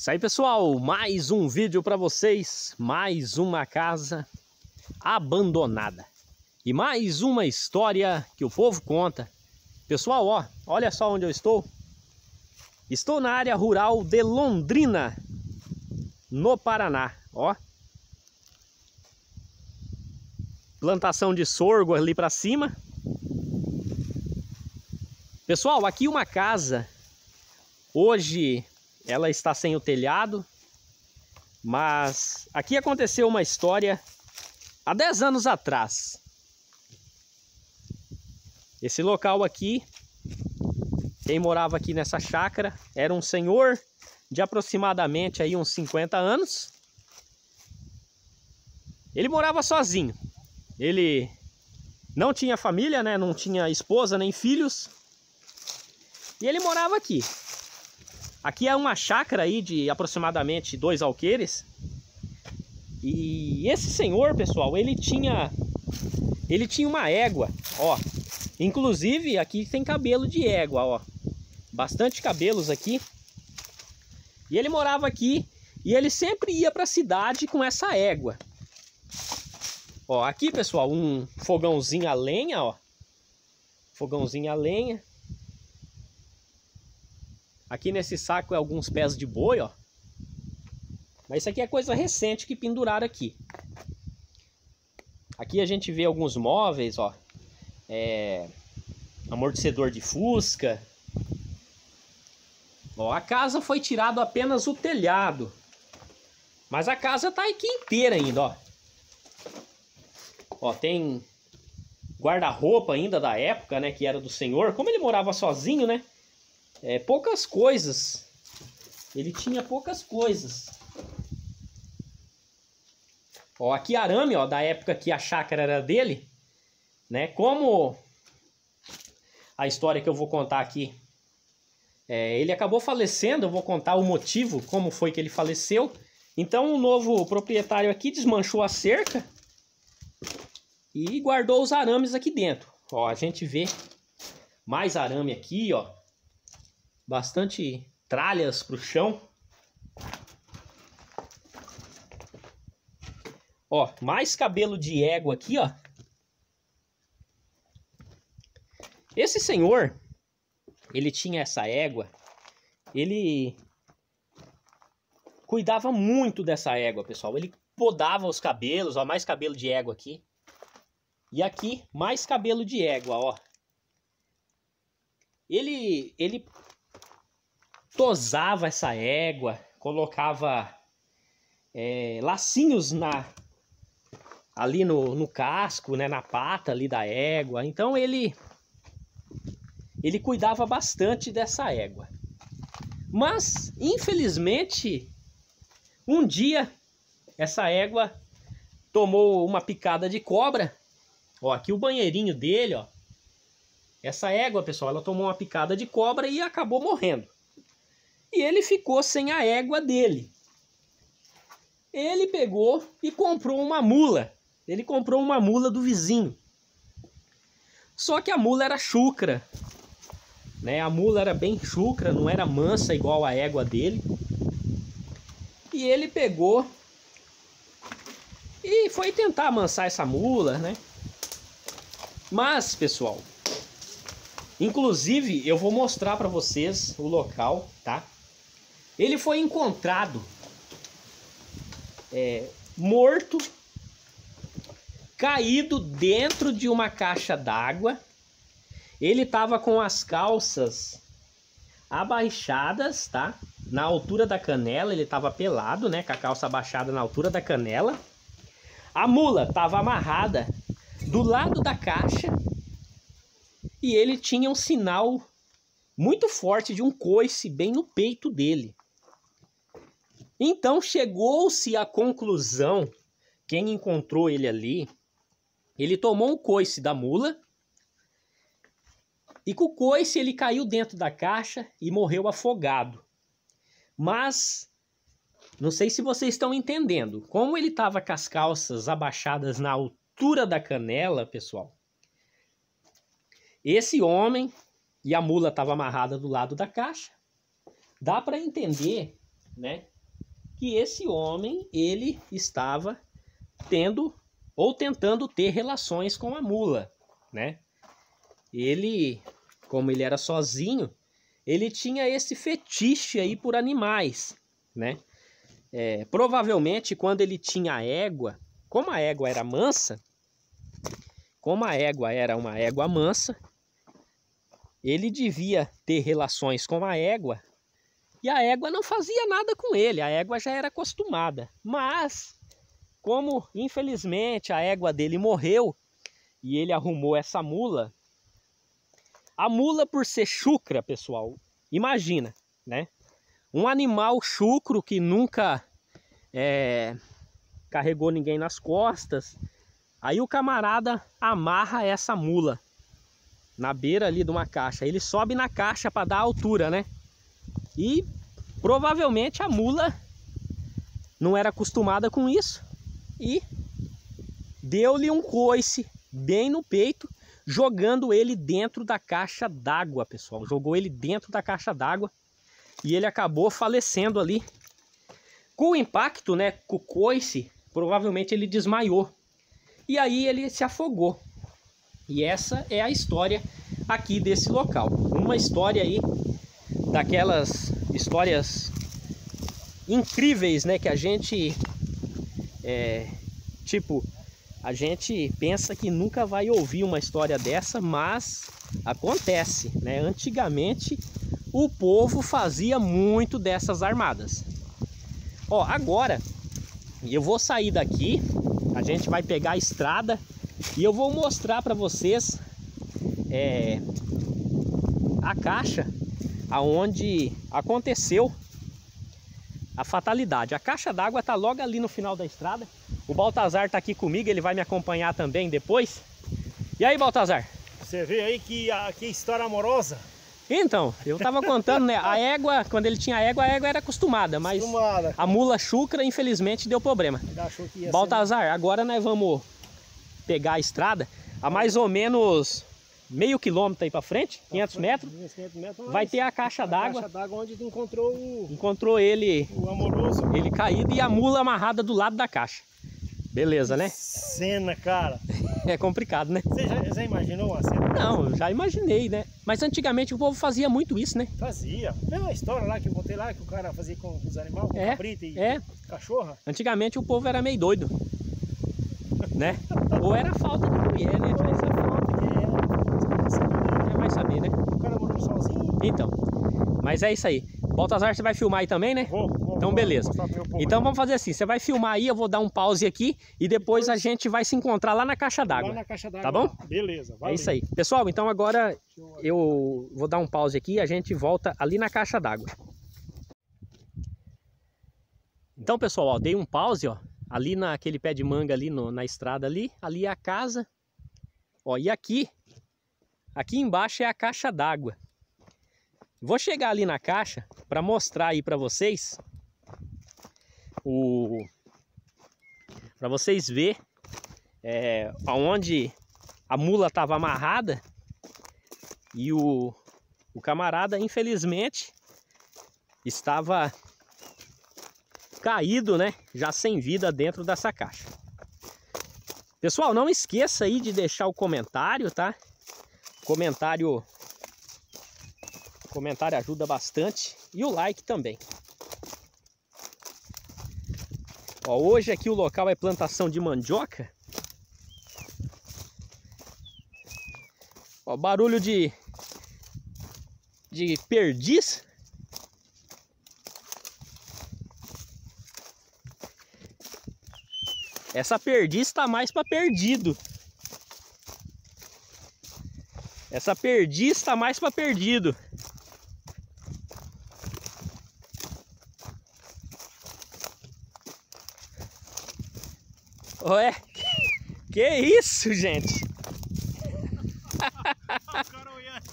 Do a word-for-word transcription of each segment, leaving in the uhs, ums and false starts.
Isso aí, pessoal, mais um vídeo para vocês, mais uma casa abandonada e mais uma história que o povo conta. Pessoal, ó, olha só onde eu estou. Estou na área rural de Londrina, no Paraná, ó. Plantação de sorgo ali para cima. Pessoal, aqui uma casa, hoje ela está sem o telhado, mas aqui aconteceu uma história há dez anos atrás. Esse local aqui, quem morava aqui nessa chácara era um senhor de aproximadamente aí uns cinquenta anos. Ele morava sozinho. Ele não tinha família, né? Não tinha esposa nem filhos. E ele morava aqui. Aqui é uma chácara aí de aproximadamente dois alqueires. E esse senhor, pessoal, ele tinha ele tinha uma égua, ó. Inclusive aqui tem cabelo de égua, ó. Bastante cabelos aqui. E ele morava aqui e ele sempre ia para a cidade com essa égua. Ó, aqui, pessoal, um fogãozinho a lenha, ó. Fogãozinho a lenha. Aqui nesse saco é alguns pés de boi, ó. Mas isso aqui é coisa recente que penduraram aqui. Aqui a gente vê alguns móveis, ó. É... amortecedor de fusca. Ó, a casa foi tirado apenas o telhado. Mas a casa tá aqui inteira ainda, ó. Ó, tem guarda-roupa ainda da época, né, que era do senhor. Como ele morava sozinho, né, é, poucas coisas. Ele tinha poucas coisas. Ó, aqui arame, ó, da época que a chácara era dele, né, como a história que eu vou contar aqui, é, ele acabou falecendo, eu vou contar o motivo, como foi que ele faleceu. Então o novo proprietário aqui desmanchou a cerca e guardou os arames aqui dentro. Ó, a gente vê mais arame aqui, ó. Bastante tralhas pro chão. Ó, mais cabelo de égua aqui, ó. Esse senhor, ele tinha essa égua. Ele cuidava muito dessa égua, pessoal. Ele podava os cabelos, ó, mais cabelo de égua aqui. E aqui, mais cabelo de égua, ó. Ele, ele tosava essa égua, colocava é, lacinhos na, ali no, no casco, né, na pata ali da égua. Então ele, ele cuidava bastante dessa égua. Mas, infelizmente, um dia, essa égua tomou uma picada de cobra. Ó, aqui o banheirinho dele, ó. Essa égua, pessoal, ela tomou uma picada de cobra e acabou morrendo. E ele ficou sem a égua dele. Ele pegou e comprou uma mula. Ele comprou uma mula do vizinho. Só que a mula era chucra, né? A mula era bem chucra, não era mansa igual a égua dele. E ele pegou e foi tentar amansar essa mula, né? Mas, pessoal, inclusive eu vou mostrar para vocês o local, tá? Ele foi encontrado é, morto, caído dentro de uma caixa d'água. Ele tava com as calças abaixadas, tá? Na altura da canela, ele tava pelado, né? Com a calça abaixada na altura da canela. A mula tava amarrada do lado da caixa e ele tinha um sinal muito forte de um coice bem no peito dele. Então chegou-se à conclusão, quem encontrou ele ali, ele tomou um coice da mula e com o coice ele caiu dentro da caixa e morreu afogado. Mas não sei se vocês estão entendendo, como ele estava com as calças abaixadas na altura altura da canela, pessoal, esse homem e a mula estava amarrada do lado da caixa. Dá para entender né, que esse homem, ele estava tendo ou tentando ter relações com a mula, né? Ele, como ele era sozinho, ele tinha esse fetiche aí por animais, né? É, provavelmente quando ele tinha a égua, como a égua era mansa, como a égua era uma égua mansa, ele devia ter relações com a égua e a égua não fazia nada com ele, a égua já era acostumada. Mas, como infelizmente a égua dele morreu e ele arrumou essa mula, a mula, por ser chucra, pessoal, imagina, né? Um animal chucro que nunca é, carregou ninguém nas costas. Aí o camarada amarra essa mula na beira ali de uma caixa. Ele sobe na caixa para dar altura, né? E provavelmente a mula não era acostumada com isso e deu-lhe um coice bem no peito, jogando ele dentro da caixa d'água, pessoal. Jogou ele dentro da caixa d'água e ele acabou falecendo ali. Com o impacto, né, com o coice, provavelmente ele desmaiou. E aí ele se afogou. E essa é a história aqui desse local. Uma história aí, daquelas histórias incríveis, né, que a gente, é, tipo... A gente pensa que nunca vai ouvir uma história dessa, mas acontece, né? Antigamente o povo fazia muito dessas armadas. Ó, agora eu vou sair daqui, a gente vai pegar a estrada e eu vou mostrar para vocês é, a caixa aonde aconteceu a fatalidade. A caixa d'água tá logo ali no final da estrada. O Baltazar tá aqui comigo, ele vai me acompanhar também depois. E aí, Baltazar? Você vê aí que, a, que história amorosa. Então, eu tava contando, né? A égua, quando ele tinha égua, a égua era acostumada, mas acostumada. A mula chucra, infelizmente, deu problema. Achou que ia Baltazar, ser... agora nós vamos pegar a estrada a mais ou menos meio quilômetro aí pra frente, quinhentos metros. quinhentos metros vai ter a caixa d'água. A caixa d'água onde tu encontrou o... Encontrou ele... O amoroso. Ele caído e a mula amarrada do lado da caixa. Beleza, né? Cena, cara. É complicado, né? Você já, já imaginou uma cena? Não, já imaginei, né? Mas antigamente o povo fazia muito isso, né? Fazia. Mesma história lá que eu contei lá, que o cara fazia com os animais, com é, cabrita e é. cachorra. Antigamente o povo era meio doido, né? Ou era falta de mulher, né? Vai saber. Vai saber, né? O cara morando sozinho. Então, mas é isso aí. Baltazar, você vai filmar aí também, né? Vou, vou, então, beleza. Então vamos fazer assim, você vai filmar aí, eu vou dar um pause aqui e depois, depois... a gente vai se encontrar lá na caixa d'água. Lá na caixa d'água. Tá bom? Beleza, valeu. É isso aí. Pessoal, então agora eu vou dar um pause aqui e a gente volta ali na caixa d'água. Então, pessoal, ó, dei um pause, ó, ali naquele pé de manga ali no, na estrada ali, ali é a casa. Ó, e aqui, aqui embaixo é a caixa d'água. Vou chegar ali na caixa para mostrar aí para vocês o para vocês ver é, aonde a mula estava amarrada e o, o camarada infelizmente estava caído, né? Já sem vida dentro dessa caixa. Pessoal, não esqueça aí de deixar o comentário, tá? Comentário Comentário ajuda bastante e o like também. Ó, hoje aqui o local é plantação de mandioca. Ó, barulho de de perdiz. Essa perdiz está mais para perdido. Essa perdiz está mais para perdido. Ué, que isso, gente? O cara olhando.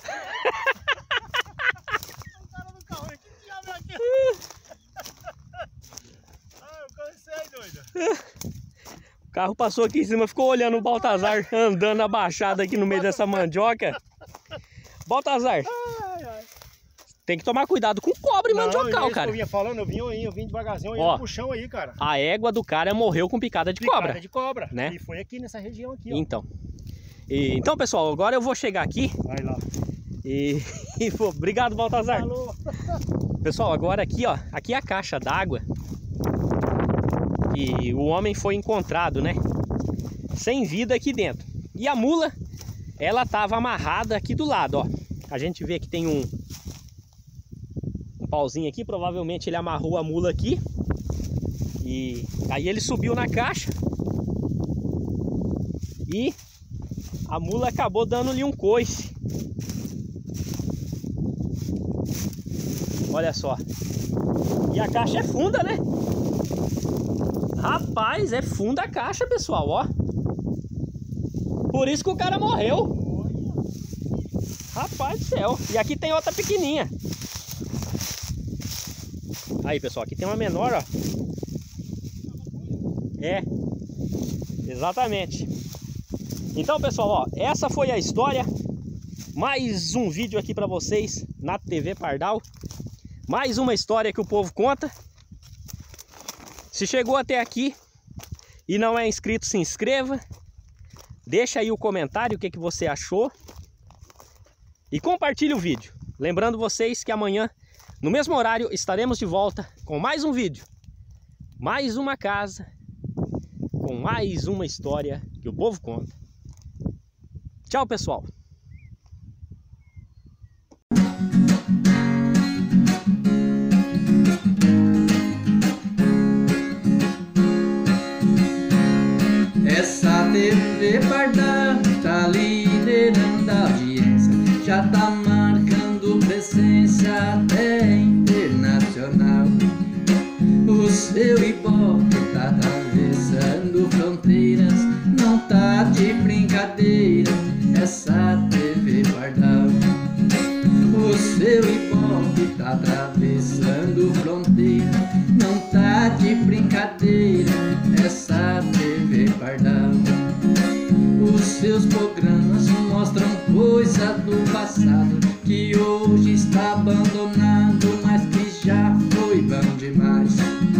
O cara no carro, que diabo é aquele? Ah, eu cansei, doido. O carro passou aqui em cima, ficou olhando o Baltazar andando abaixado aqui no meio dessa mandioca. Baltazar, tem que tomar cuidado com cobra e Não, mandiocal, isso cara. que eu vinha falando, eu vinha aí, eu vim devagarzinho, eu Ó, ia pro chão aí, cara. A égua do cara morreu com picada de Picada cobra. de cobra, né? E foi aqui nessa região aqui, ó. Então. E, então, pessoal, agora eu vou chegar aqui. Vai lá. E, e pô, obrigado, Baltazar. Falou. Pessoal, agora aqui, ó, aqui é a caixa d'água. E o homem foi encontrado, né? Sem vida aqui dentro. E a mula, ela tava amarrada aqui do lado, ó. A gente vê que tem um, um pauzinho aqui, provavelmente ele amarrou a mula aqui. E aí ele subiu na caixa. E a mula acabou dando-lhe um coice. Olha só. E a caixa é funda, né? Rapaz, é funda a caixa, pessoal, ó. Por isso que o cara morreu. Rapaz do céu. E aqui tem outra pequenininha. Aí, pessoal, aqui tem uma menor, ó. É. Exatamente. Então, pessoal, ó, essa foi a história. Mais um vídeo aqui pra vocês na T V Pardal. Mais uma história que o povo conta. Se chegou até aqui e não é inscrito, se inscreva. Deixa aí o comentário o que, que você achou. E compartilhe o vídeo. Lembrando vocês que amanhã, no mesmo horário, estaremos de volta com mais um vídeo. Mais uma casa, com mais uma história que o povo conta. Tchau, pessoal. Essa T V Pardal tá liderando a audiência, já tá marcando presença até internacional. O seu Ibope tá atravessando fronteiras, não tá de brincadeira, essa T V Pardal. O seu Ibope tá atravessando fronteiras, não tá de brincadeira, essa T V Pardal. Os seus programas mostram coisa do passado que hoje está abandonado, mas que já foi bom demais.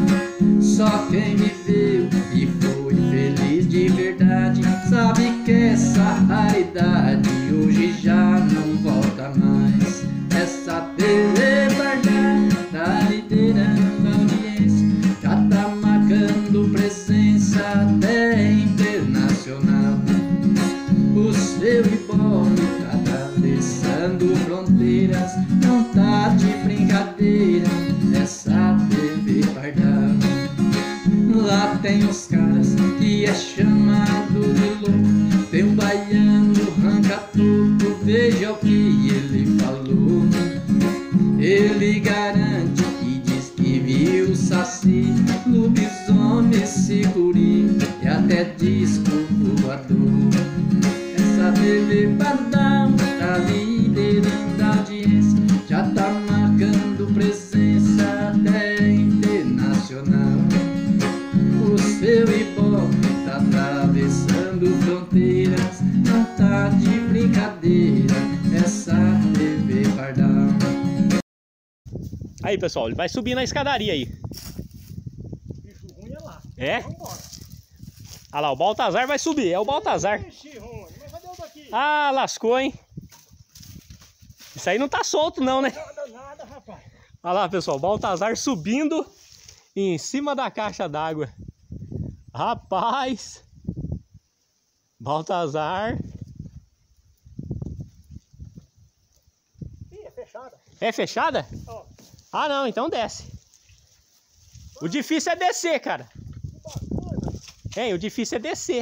Só quem viveu e foi feliz de verdade sabe que essa raridade hoje já não volta mais. Essa T V Pardal tá liderando a audiência, já tá marcando presença até internacional. O seu Ibope tá atravessando fronteiras, não tá de brincadeira, essa T V Pardal. Lá tem os caras que é chamado de louco, tem um baiano ranca-toco, veja o que ele falou. Ele garante que diz que viu saci, lobisomem, sicuri e até disco voador. Essa T V Pardal tá liderando a audiência, já tá marcando presença até internacional. O seu Ibope tá atravessando fronteiras, não tá de brincadeira, essa T V Pardal. Aí, pessoal, ele vai subir na escadaria aí. Bicho ruim é lá. É? Vambora. Olha lá, o Baltazar vai subir, é o Baltazar. Ixi, Rony, mas cadê o daqui? Ah, lascou, hein? Isso aí não tá solto não, né? Nada, nada, rapaz. Olha lá, pessoal, o Baltazar subindo em cima da caixa d'água. Rapaz! Baltazar. Ih, é fechada. É fechada? Ó, Ah, não, então desce. O difícil é descer, cara. que bacana. Hein, o difícil é descer.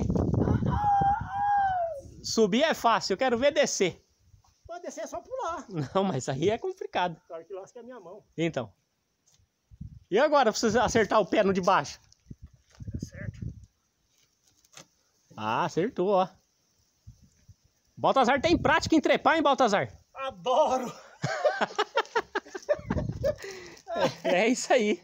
Subir é fácil, eu quero ver descer. Pode descer é só pular. Não, mas aí é complicado. Cara, que lasca é a minha mão. Então. E agora, pra você acertar o pé no de baixo? Tá certo. Ah, acertou, ó. Baltazar tem prática em trepar, hein, Baltazar? Adoro. É, é isso aí.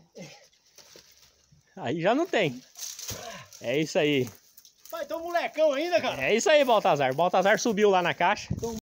Aí já não tem. É isso aí. Pai, tô molecão ainda, cara. É isso aí, Baltazar. Baltazar subiu lá na caixa.